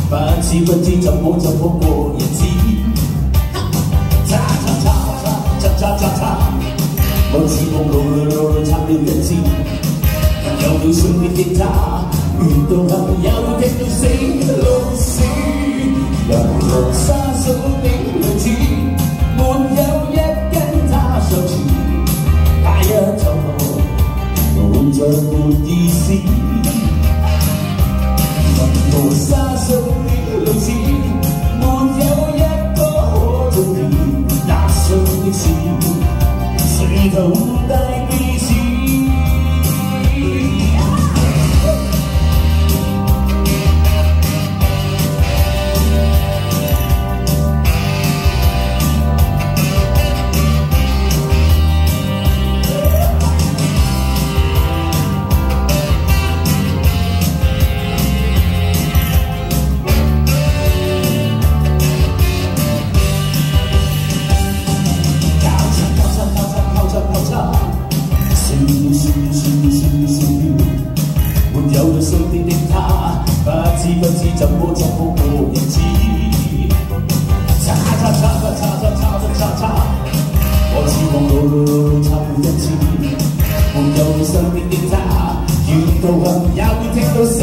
不知不知怎麼過日子。叉叉叉叉叉叉叉叉，我似夢路插了一支，有了信念的他，遇到朋友聽到死老死，人來沙數的女子，沒有一跟他相似，他一走後，活着沒意思。人來沙數的女子，沒有一個可中意，那信的事，誰同大彼此。沒有了身邊的他，不知不知怎麼過日子。叉叉叉叉叉叉叉叉叉，我似夢路插了一支。沒有了身邊的他，遇到朋友會聽到。